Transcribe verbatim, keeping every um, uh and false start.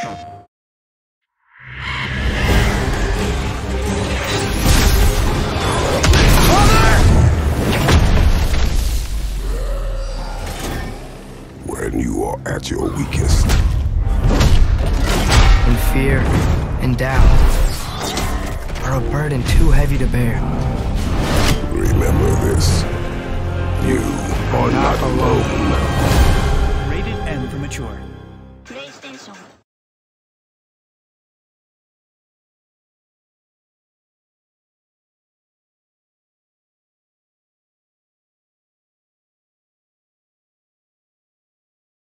When you are at your weakest. When fear and doubt are a burden too heavy to bear. Remember this. You are not alone. Rated M for mature.